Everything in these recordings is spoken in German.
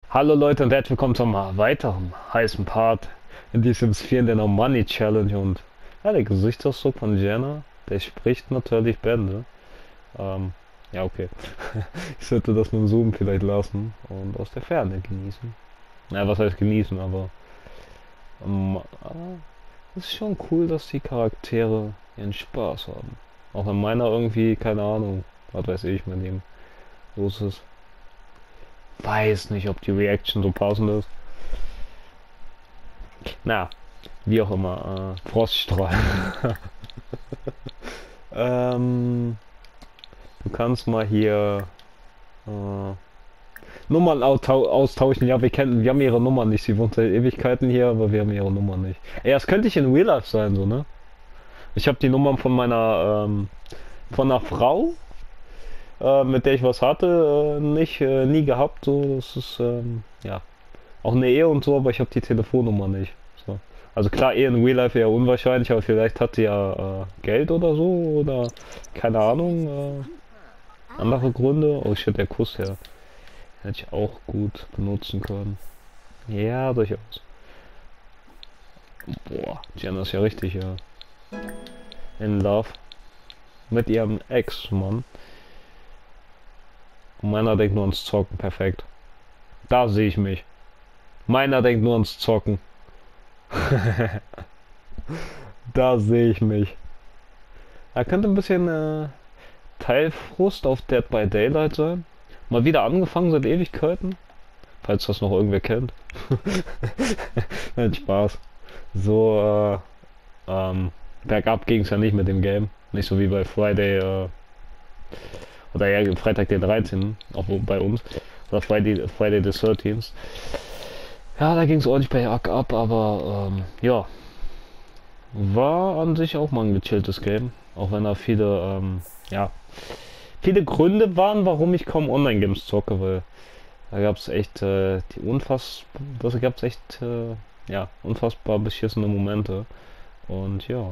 Hallo Leute und herzlich willkommen zum weiteren heißen Part in diesem Sims 4 in der No Money Challenge. Und ja, der Gesichtsausdruck von Jenna, der spricht natürlich Bände. Ähm, ja, okay. Ich sollte das mit dem Zoom vielleicht lassen und aus der Ferne genießen. Na, was heißt genießen, aber es ist schon cool, dass die Charaktere ihren Spaß haben. Auch wenn meiner irgendwie, keine Ahnung, was weiß ich, mit dem los ist. Weiß nicht, ob die Reaction so passend ist. Na, wie auch immer, Froststrahl. ähm, Du kannst mal hier Nummern austauschen. Ja, wir haben ihre Nummer nicht. Sie wohnt seit Ewigkeiten hier, aber wir haben ihre Nummer nicht. Ey, das könnte ich in Real Life sein, so, ne? Ich habe die Nummern von meiner, von einer Frau, mit der ich was hatte, nie gehabt. So, das ist, ja, auch eine Ehe und so, aber ich habe die Telefonnummer nicht. So. Also klar, Ehe in Real Life eher unwahrscheinlich, aber vielleicht hat sie ja Geld oder so oder keine Ahnung, andere Gründe. Oh shit, der Kuss her. Hätte ich auch gut benutzen können. Ja, durchaus. Boah, Jenna ist ja richtig in Love mit ihrem Ex-Mann. Und meiner denkt nur ans Zocken, perfekt. Da sehe ich mich. Meiner denkt nur ans Zocken. Da sehe ich mich. Er könnte ein bisschen Teilfrust auf Dead by Daylight sein. Mal wieder angefangen seit Ewigkeiten. Falls das noch irgendwer kennt. Nein, Spaß. So, bergab ging es ja nicht mit dem Game. Nicht so wie bei Friday, oder ja, Freitag den 13. Auch bei uns. Oder Friday the 13th. Ja, da ging es ordentlich bergab, aber ja. War an sich auch mal ein gechilltes Game. Auch wenn da ja, viele Gründe waren, warum ich kaum Online-Games zocke, weil da gab es echt ja, unfassbar beschissene Momente. Und ja.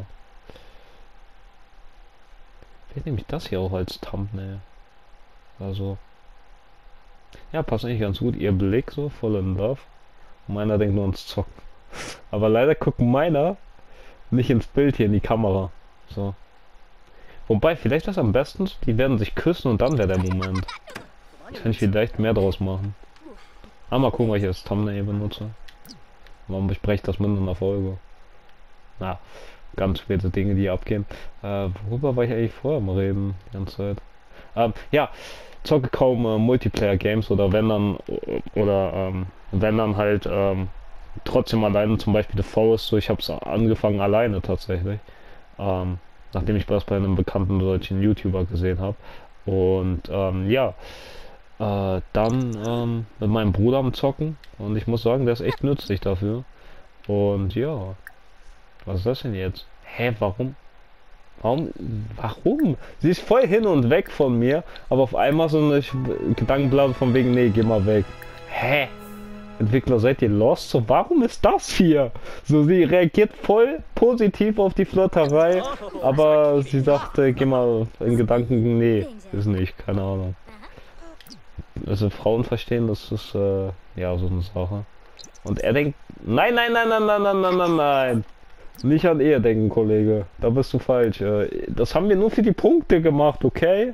Vielleicht nehme ich das hier auch als Thumbnail. Also. Ja, passt eigentlich ganz gut. Ihr Blick so, voll in Love. Und meiner denkt nur ans Zocken. Aber leider guckt meiner nicht ins Bild hier in die Kamera. So. Wobei, vielleicht das am besten, die werden sich küssen und dann wäre der Moment. Kann ich vielleicht mehr draus machen. Mal gucken, was ich als Thumbnail benutze. Man besprecht das mitten in der Folge. Na, ganz späte Dinge, die abgehen. Worüber war ich eigentlich vorher mal reden, die ganze Zeit? Ja, zocke kaum Multiplayer-Games oder wenn dann halt trotzdem alleine, zum Beispiel The Forest, so ich habe es angefangen alleine tatsächlich. Nachdem ich das bei einem bekannten deutschen YouTuber gesehen habe. Und ja, dann mit meinem Bruder am Zocken und ich muss sagen, der ist echt nützlich dafür. Und ja, was ist das denn jetzt? Hä, warum? Warum? Warum? Sie ist voll hin und weg von mir, aber auf einmal so eine Gedankenblase von wegen, nee, geh mal weg. Hä? Entwickler, seid ihr lost? So, warum ist das hier? So, sie reagiert voll positiv auf die Flirterei, aber sie sagt, geh mal in Gedanken, nee, ist nicht, keine Ahnung. Also Frauen verstehen, das ist ja so eine Sache. Und er denkt, nein, nein, nein, nein, nein, nein, nein, nein, nein. Nicht an Ehe denken, Kollege. Da bist du falsch. Das haben wir nur für die Punkte gemacht, okay?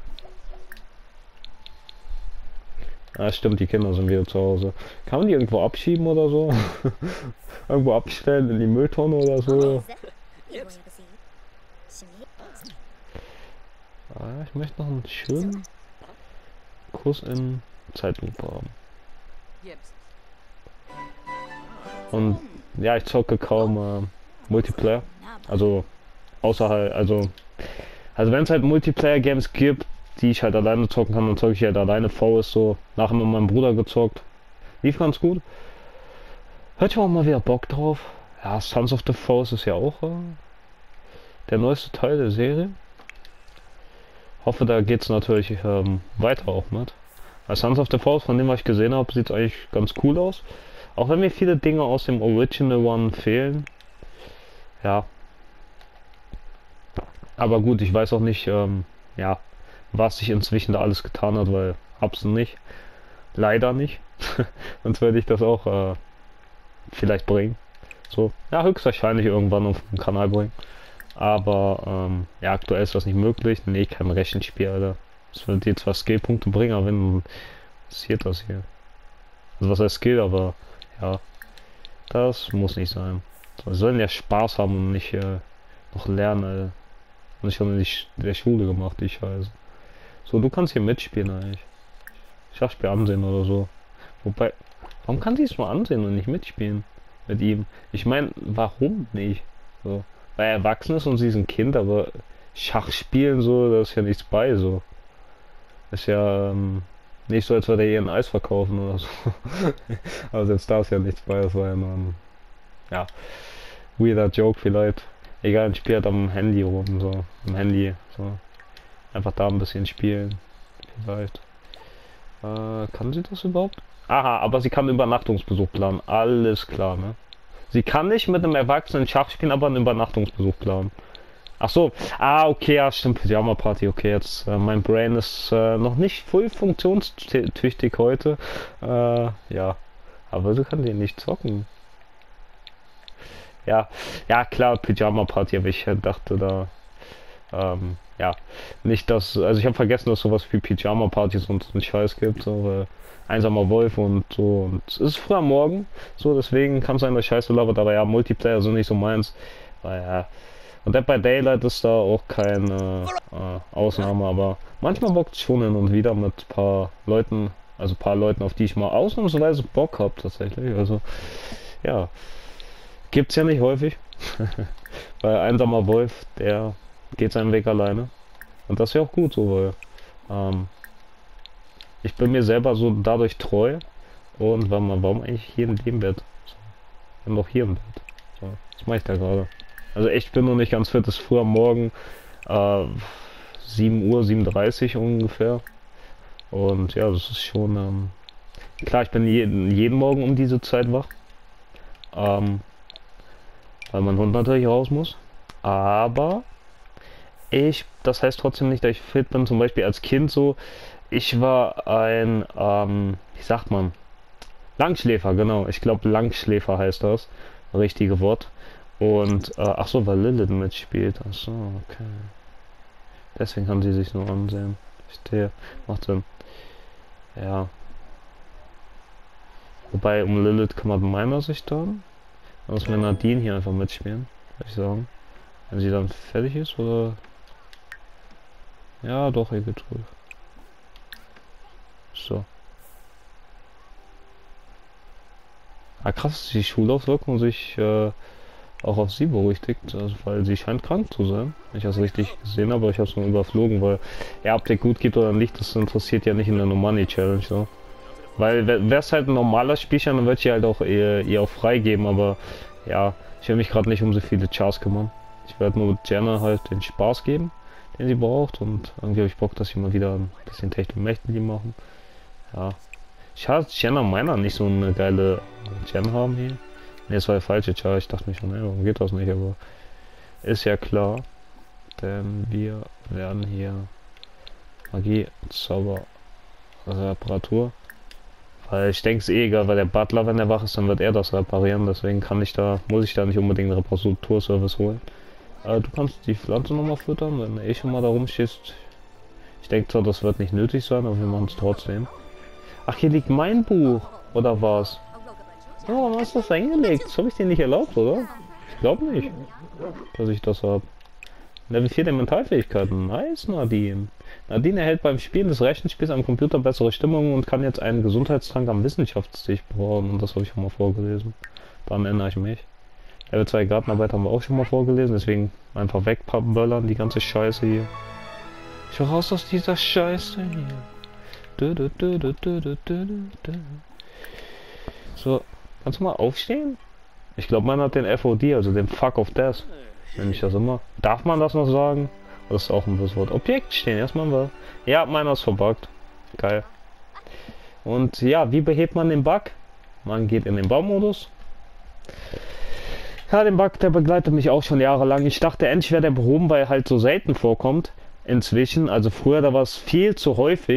Ah, stimmt, die Kinder sind wieder zu Hause. Kann man die irgendwo abschieben oder so? Irgendwo abstellen in die Mülltonne oder so? Ich möchte noch einen schönen Kuss in Zeitlupe haben. Und ja, ich zocke kaum Multiplayer. Also außerhalb, also wenn es halt Multiplayer-Games gibt, die ich halt alleine zocken kann, dann zocke ich halt alleine. Forest so nachher mit meinem Bruder gezockt. Lief ganz gut. Hört ich auch mal wieder Bock drauf. Ja, Sons of the Forest ist ja auch der neueste Teil der Serie. Hoffe, da geht es natürlich weiter auch mit. Bei Sons of the Forest, von dem was ich gesehen habe, sieht es eigentlich ganz cool aus. Auch wenn mir viele Dinge aus dem Original One fehlen. Ja. Aber gut, ich weiß auch nicht, ja, was sich inzwischen da alles getan hat, weil hab's nicht. Leider nicht. Sonst würde ich das auch vielleicht bringen. So, ja, höchstwahrscheinlich irgendwann auf dem Kanal bringen. Aber ja, aktuell ist das nicht möglich. Nee, kein Rechenspiel, Alter. Das wird dir zwar Skillpunkte bringen, aber wenn passiert das hier. Also was heißt Skill, aber ja, das muss nicht sein. So, wir sollen ja Spaß haben und nicht noch lernen, Alter. Und ich habe in der Schule gemacht, die Scheiße. So, du kannst hier mitspielen eigentlich. Schachspiel ansehen oder so. Wobei, warum kann sie es nur ansehen und nicht mitspielen mit ihm? Ich meine, warum nicht? So, weil er erwachsen ist und sie ist ein Kind, aber Schach spielen so, da ist ja nichts bei so. Ist ja nicht so, als würde er ihr ein Eis verkaufen oder so. Aber selbst da ist ja nichts bei, das war ja nur ein, ja, weirder Joke vielleicht. Egal, ein Spiel halt am Handy rum, so. Am Handy, so. Einfach da ein bisschen spielen. Vielleicht. Kann sie das überhaupt? Aha, aber sie kann einen Übernachtungsbesuch planen. Alles klar, ne? Sie kann nicht mit einem Erwachsenen Schach spielen, aber einen Übernachtungsbesuch planen. Ach so. Ah, okay, ja, stimmt. Pyjama Party. Okay, jetzt, mein Brain ist noch nicht voll funktionstüchtig heute. Ja. Aber sie kann den nicht zocken. Ja, ja, klar, Pyjama Party, aber ich dachte da, ja, nicht dass, also ich habe vergessen, dass sowas wie Pyjama Partys und so einen Scheiß gibt, so, einsamer Wolf und so, und es ist früh am Morgen, so, deswegen kann es sein, dass Scheiße labert, aber ja, Multiplayer sind nicht so meins, weil ja, und Dead by Daylight ist da auch keine Ausnahme, aber manchmal bockt es schon hin und wieder mit ein paar Leuten, also ein paar Leuten, auf die ich mal ausnahmsweise Bock habe, tatsächlich, also, ja. Gibt's ja nicht häufig. Weil einsamer Wolf, der geht seinen Weg alleine. Und das ist ja auch gut so, weil ich bin mir selber so dadurch treu. Und warum eigentlich hier in dem Bett? So. Wir haben doch hier ein Bett. So, was mache ich da gerade? Also echt, bin noch nicht ganz fit, es ist früh am Morgen. 7 Uhr, 7:30 ungefähr. Und ja, das ist schon... klar, ich bin jeden Morgen um diese Zeit wach. Weil mein Hund natürlich raus muss. Aber das heißt trotzdem nicht, dass ich fit bin. Zum Beispiel als Kind so, ich war ein, wie sagt man? Langschläfer, genau. Ich glaube Langschläfer heißt das. Richtige Wort. Und, ach so, weil Lilith mitspielt. Ach so, okay. Deswegen kann sie sich nur ansehen. Verstehe. Macht Sinn. Ja. Wobei, um Lilith kümmert meiner sich dann. Muss mir Nadine hier einfach mitspielen, würde ich sagen. Wenn sie dann fertig ist, oder? Ja, doch, ihr geht ruhig. So. Ah, krass, dass die Schulauswirkungen sich auch auf sie berücksichtigt, also, weil sie scheint krank zu sein. Wenn ich das richtig gesehen habe, aber ich habe es nur überflogen, weil ja, ob der gut geht oder nicht, das interessiert ja nicht in der No Money Challenge so. Weil wäre es halt ein normaler Spielchen, dann würde ich halt auch ihr auch freigeben, aber ja, ich will mich gerade nicht um so viele Chars kümmern. Ich werde nur Jenna halt den Spaß geben, den sie braucht, und irgendwie habe ich Bock, dass sie mal wieder ein bisschen Techtelmechtel machen. Ja. Schade, dass Jenna meiner nicht so eine geile Gen haben hier. Ne, das war der falsche Char, ich dachte mir schon, ey, warum geht das nicht, aber ist ja klar. Denn wir werden hier Magie, Zauber, Reparatur. Weil ich denke es eh egal, weil der Butler, wenn er wach ist, dann wird er das reparieren. Deswegen muss ich da nicht unbedingt einen Reparaturservice holen. Du kannst die Pflanze nochmal füttern, wenn du eh schon mal da rumstehst. Ich denke zwar, das wird nicht nötig sein, aber wir machen es trotzdem. Ach, hier liegt mein Buch. Oder was? Oh, warum hast du das eingelegt? Das habe ich dir nicht erlaubt, oder? Ich glaube nicht, dass ich das habe. Level 4 der Mentalfähigkeiten. Nice, Nadine. Nadine erhält beim Spielen des Rechenspiels am Computer bessere Stimmung und kann jetzt einen Gesundheitstrank am Wissenschaftstisch brauen. Und das habe ich schon mal vorgelesen. Daran erinnere ich mich. Level 2 Gartenarbeit haben wir auch schon mal vorgelesen. Deswegen einfach wegböllern, die ganze Scheiße hier. Ich will raus aus dieser Scheiße hier. So, kannst du mal aufstehen? Ich glaube, man hat den FOD, also den Fuck of Death. Wenn ich das immer. Darf man das noch sagen? Das ist auch ein böses Wort. Objekt stehen, erstmal mal. Ja, meiner ist verbuggt. Geil. Und ja, wie behebt man den Bug? Man geht in den Baumodus. Ja, den Bug, der begleitet mich auch schon jahrelang. Ich dachte, endlich wäre der behoben, weil er halt so selten vorkommt. Inzwischen, also früher, da war es viel zu häufig.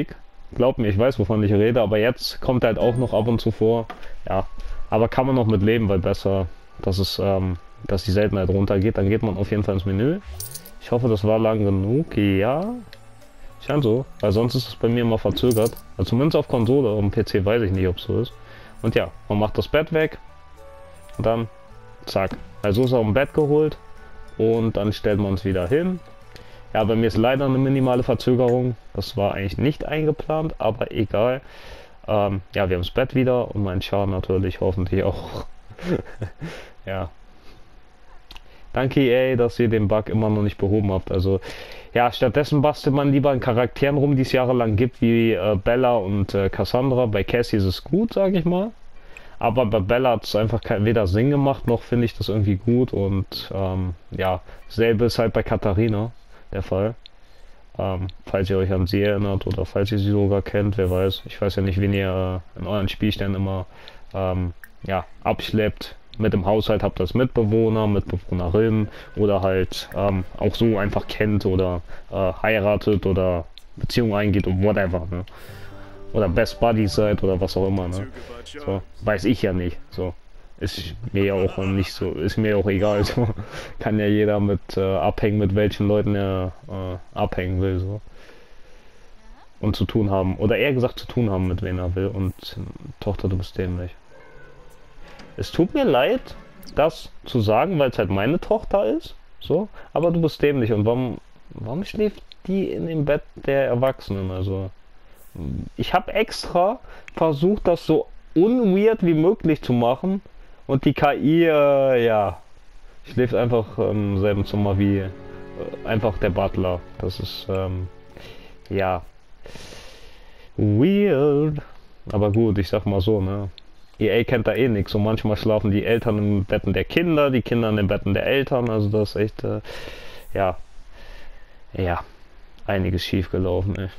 Glaub mir, ich weiß, wovon ich rede, aber jetzt kommt halt auch noch ab und zu vor. Ja, aber kann man noch mit leben, weil besser, dass die Seltenheit runtergeht. Dann geht man auf jeden Fall ins Menü. Ich hoffe, das war lang genug. Ja, scheint so, weil sonst ist es bei mir immer verzögert. Also zumindest auf Konsole, auf dem PC weiß ich nicht, ob es so ist. Und ja, man macht das Bett weg und dann zack. Also ist er auf dem Bett geholt und dann stellt man es wieder hin. Ja, bei mir ist leider eine minimale Verzögerung. Das war eigentlich nicht eingeplant, aber egal. Ja, wir haben das Bett wieder und mein Char natürlich hoffentlich auch. Ja. Danke EA, dass ihr den Bug immer noch nicht behoben habt. Also ja, stattdessen bastelt man lieber an Charakteren rum, die es jahrelang gibt, wie Bella und Cassandra. Bei Cassie ist es gut, sage ich mal. Aber bei Bella hat es einfach weder Sinn gemacht, noch finde ich das irgendwie gut. Und ja, dasselbe ist halt bei Katharina der Fall. Falls ihr euch an sie erinnert oder falls ihr sie sogar kennt, wer weiß. Ich weiß ja nicht, wen ihr in euren Spielständen immer ja, abschleppt. Mit dem Haushalt habt ihr als Mitbewohner, Mitbewohnerin oder halt auch so einfach kennt oder heiratet oder Beziehung eingeht und whatever. Ne? Oder Best Buddies seid oder was auch immer. Ne? So, weiß ich ja nicht. So. Ist mir ja auch nicht so, ist mir auch egal. So. Kann ja jeder mit abhängen, mit welchen Leuten er abhängen will. So. Und zu tun haben. Oder eher gesagt zu tun haben, mit wem er will. Und Tochter, du bist dämlich. Es tut mir leid, das zu sagen, weil es halt meine Tochter ist. So, aber du bist dämlich. Und warum schläft die in dem Bett der Erwachsenen? Also, ich habe extra versucht, das so unweird wie möglich zu machen. Und die KI, ja, schläft einfach im selben Zimmer wie einfach der Butler. Das ist, ja, weird. Aber gut, ich sag mal so, ne. EA kennt da eh nichts. Und manchmal schlafen die Eltern im Betten der Kinder, die Kinder in den Betten der Eltern. Also das ist echt, ja, ja, einiges schief gelaufen, ey.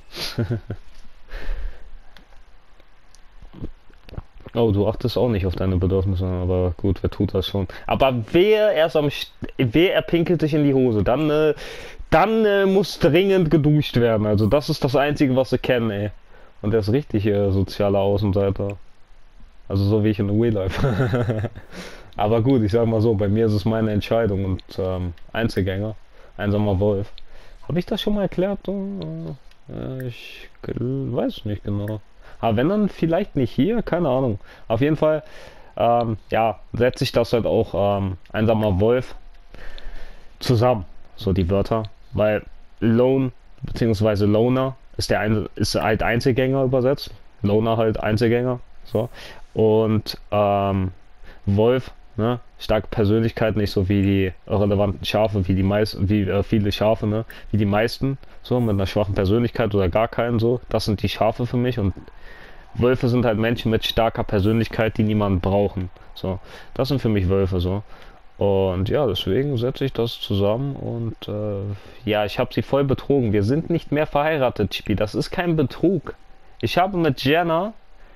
Oh, du achtest auch nicht auf deine Bedürfnisse, aber gut, wer tut das schon? Aber wer erpinkelt sich in die Hose, dann muss dringend geduscht werden. Also das ist das Einzige, was sie kennen, ey. Und der ist richtig sozialer Außenseiter. Also so wie ich in Real Life. Aber gut, ich sag mal so, bei mir ist es meine Entscheidung und Einzelgänger, einsamer Wolf. Habe ich das schon mal erklärt? Ich weiß nicht genau. Aber wenn dann vielleicht nicht hier, keine Ahnung. Auf jeden Fall, ja, setze ich das halt auch einsamer Wolf zusammen, so die Wörter. Weil Lone bzw. Loner ist ist halt Einzelgänger übersetzt. Loner halt Einzelgänger. So. Und Wolf, ne, starke Persönlichkeit, nicht so wie die relevanten Schafe, wie viele Schafe, ne, wie die meisten, so mit einer schwachen Persönlichkeit oder gar keinen, so. Das sind die Schafe für mich und Wölfe sind halt Menschen mit starker Persönlichkeit, die niemanden brauchen. So, das sind für mich Wölfe, so. Und ja, deswegen setze ich das zusammen und ja, ich habe sie voll betrogen. Wir sind nicht mehr verheiratet, Chibi. Das ist kein Betrug. Ich habe mit Jenna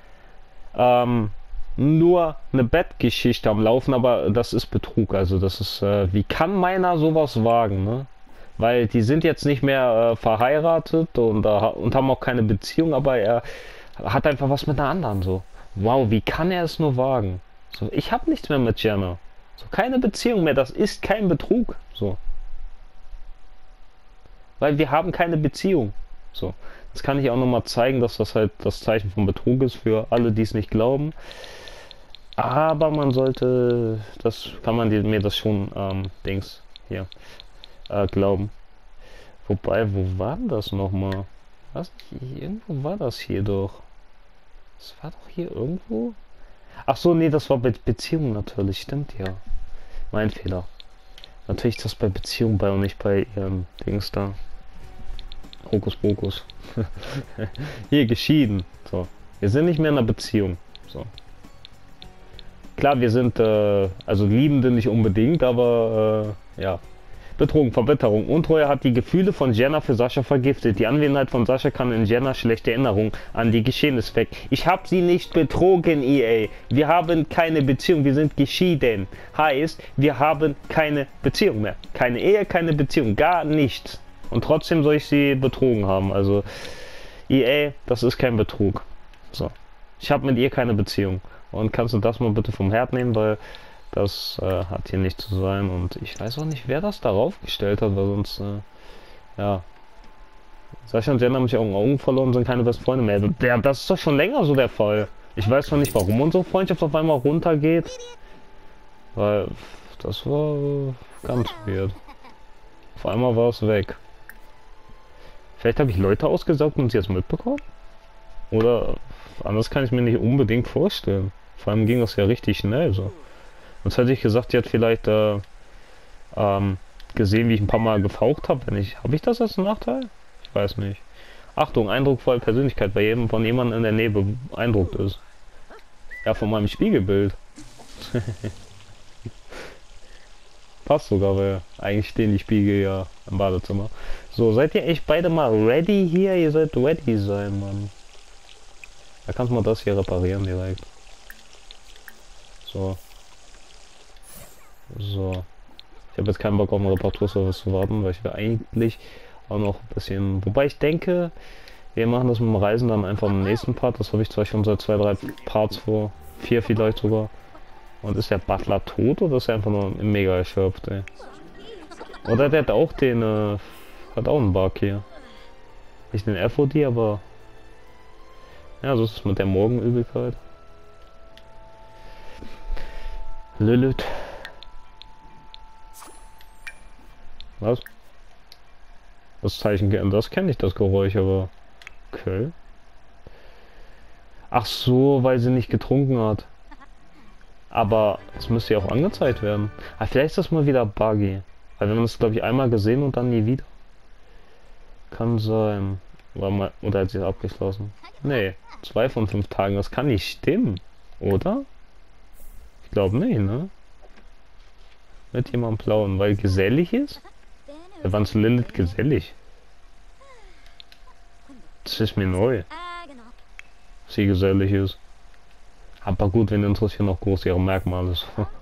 nur eine Bettgeschichte am Laufen, aber das ist Betrug. Also das ist, wie kann meiner sowas wagen, ne? Weil die sind jetzt nicht mehr verheiratet und haben auch keine Beziehung, aber er hat einfach was mit einer anderen, so. Wow, wie kann er es nur wagen? So, ich habe nichts mehr mit Jenna. So, keine Beziehung mehr, das ist kein Betrug, so. Weil wir haben keine Beziehung, so. Jetzt kann ich auch nochmal zeigen, dass das halt das Zeichen von Betrug ist für alle, die es nicht glauben. Aber man sollte, mir das schon, hier, glauben. Wobei, wo war denn das nochmal? Was? Irgendwo war das hier doch. Das war doch hier irgendwo? Ach so, nee, das war bei Beziehung natürlich, stimmt ja. Mein Fehler. Natürlich das bei Beziehung bei und nicht bei ihrem Dings da. Hokuspokus. Hier, geschieden. So. Wir sind nicht mehr in einer Beziehung. So. Klar, wir sind, also Liebende nicht unbedingt, aber, ja. Betrogen, Verbitterung. Untreue hat die Gefühle von Jenna für Sascha vergiftet. Die Anwesenheit von Sascha kann in Jenna schlechte Erinnerungen an die Geschehnisse weg. Ich habe sie nicht betrogen, EA. Wir haben keine Beziehung, wir sind geschieden. Heißt, wir haben keine Beziehung mehr. Keine Ehe, keine Beziehung, gar nichts. Und trotzdem soll ich sie betrogen haben. Also, EA, das ist kein Betrug. So. Ich habe mit ihr keine Beziehung. Und kannst du das mal bitte vom Herd nehmen, weil das hat hier nicht zu sein. Und ich weiß auch nicht, wer das darauf gestellt hat, weil sonst, ja. Sascha und Jen haben sich Augen verloren, sind keine besten Freunde mehr. Das ist doch schon länger so der Fall. Ich weiß zwar nicht, warum unsere Freundschaft auf einmal runtergeht. Weil das war ganz weird. Auf einmal war es weg. Vielleicht habe ich Leute ausgesaugt und sie jetzt mitbekommen? Oder anders kann ich mir nicht unbedingt vorstellen. Vor allem ging das ja richtig schnell so. Sonst hätte ich gesagt, sie hat vielleicht gesehen, wie ich ein paar Mal gefaucht habe. Habe ich das als Nachteil? Ich weiß nicht. Achtung, eindrucksvolle Persönlichkeit, bei jedem von jemandem in der Nähe beeindruckt ist. Ja, von meinem Spiegelbild. Passt sogar, weil eigentlich stehen die Spiegel ja im Badezimmer. So, seid ihr echt beide mal ready hier? Ihr sollt ready sein, Mann. Da kannst du mal das hier reparieren direkt. So. So. Ich habe jetzt keinen Bock auf einen Reparaturservice zu warten, weil ich will eigentlich auch noch ein bisschen... Wobei ich denke, wir machen das mit dem Reisen dann einfach im nächsten Part. Das habe ich zwar schon seit 2, 3 Parts vor. 4 vielleicht sogar. Und ist der Butler tot oder ist er einfach nur mega erschöpft, ey? Oder der hat auch den, hat auch einen Bug hier. Nicht den FOD, aber... Ja, so ist es mit der Morgenübelkeit. Lilith. Was? Das Zeichen, das kenne ich, das Geräusch, aber... Okay. Ach so, weil sie nicht getrunken hat. Aber es müsste ja auch angezeigt werden. Ah, vielleicht ist das mal wieder buggy. Weil wir haben das, glaube ich, einmal gesehen und dann nie wieder. Kann sein. Oder hat sie es abgeschlossen? Nee, 2 von 5 Tagen, das kann nicht stimmen. Oder? Ich glaube nicht, ne? Mit jemandem plauen, weil gesellig ist? Ja, wann ist Lilith gesellig? Das ist mir neu. Dass sie gesellig ist. Aber gut, wen interessieren noch groß ihre Merkmale.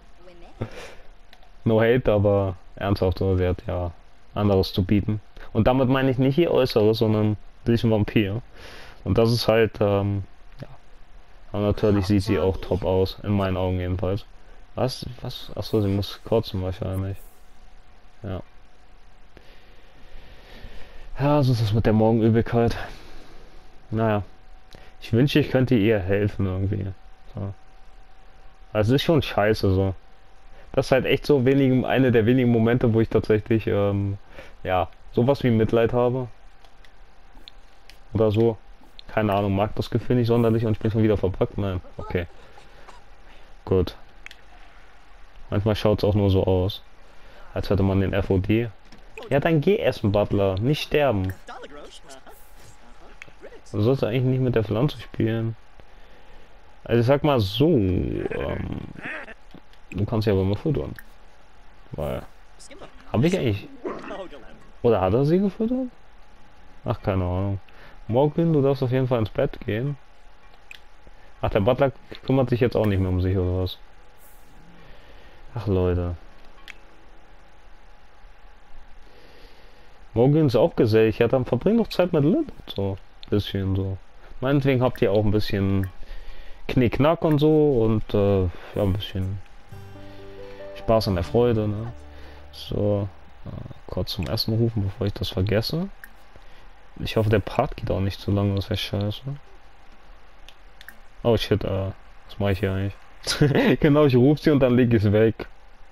No hate, aber ernsthaft, sie hat ja anderes zu bieten. Und damit meine ich nicht ihr Äußeres, sondern sie ist ein Vampir. Und das ist halt, ja. Aber natürlich sieht sie auch top aus, in meinen Augen jedenfalls. Was? Achso, sie muss kotzen wahrscheinlich. Ja. Ja, so ist es mit der Morgenübelkeit. Naja. Ich wünschte, ich könnte ihr helfen irgendwie. So. Also es ist schon scheiße so. Das ist halt echt so eine der wenigen Momente, wo ich tatsächlich, ja, sowas wie Mitleid habe. Oder so. Keine Ahnung, mag das Gefühl nicht sonderlich und ich bin schon wieder verpackt. Nein, okay. Gut. Manchmal schaut es auch nur so aus. Als hätte man den FOD. Ja, dann geh essen, Butler. Nicht sterben. Du sollst eigentlich nicht mit der Pflanze spielen. Also ich sag mal so, du kannst ja aber mal füttern. Weil, habe ich eigentlich... Oder hat er sie gefüttert? Ach, keine Ahnung. Morgen, du darfst auf jeden Fall ins Bett gehen. Ach, der Butler kümmert sich jetzt auch nicht mehr um sich oder was? Ach, Leute. Morgen ist auch gesellig. Ja, dann verbring doch Zeit mit Lilith. So, bisschen so. Meinetwegen habt ihr auch ein bisschen Knickknack und so und ja, ein bisschen Spaß an der Freude, ne? So, kurz zum Essen rufen, bevor ich das vergesse. Ich hoffe, der Part geht auch nicht zu lange, das wäre scheiße. Oh shit, was mache ich hier eigentlich? Genau, ich rufe sie und dann lege ich es weg.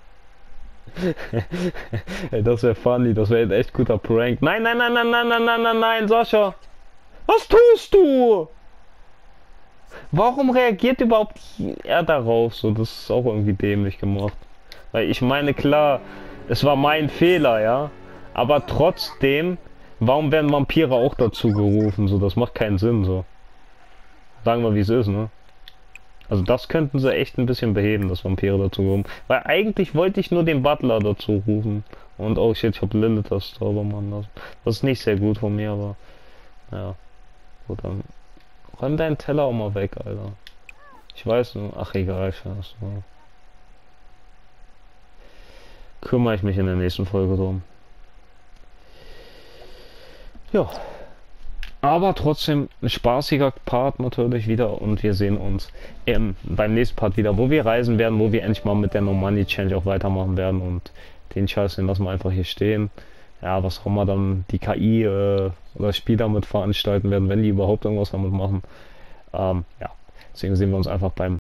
Ey, das wäre funny, das wäre ein echt guter Prank. Nein, nein, nein, nein, nein, nein, nein, nein, nein, Sascha! Was tust du? Warum reagiert überhaupt er darauf? So, das ist auch irgendwie dämlich gemacht. Weil ich meine, klar, es war mein Fehler, ja. Aber trotzdem, warum werden Vampire auch dazu gerufen? So, das macht keinen Sinn, so. Sagen wir, wie es ist, ne? Also das könnten sie echt ein bisschen beheben, dass Vampire dazu rufen. Weil eigentlich wollte ich nur den Butler dazu rufen. Und oh shit, ich hab Lilith das Zaubermann lassen. Das ist nicht sehr gut von mir, aber... Ja. Gut, dann... Räum deinen Teller auch mal weg, Alter. Ich weiß nur... Ach, egal, scheiße. Kümmere ich mich in der nächsten Folge drum. Ja. Aber trotzdem ein spaßiger Part natürlich wieder und wir sehen uns beim nächsten Part wieder, wo wir reisen werden, wo wir endlich mal mit der No Money Challenge auch weitermachen werden und den Scheiß, den lassen wir einfach hier stehen. Ja, was auch immer dann die KI oder Spieler mit veranstalten werden, wenn die überhaupt irgendwas damit machen. Ja, deswegen sehen wir uns einfach beim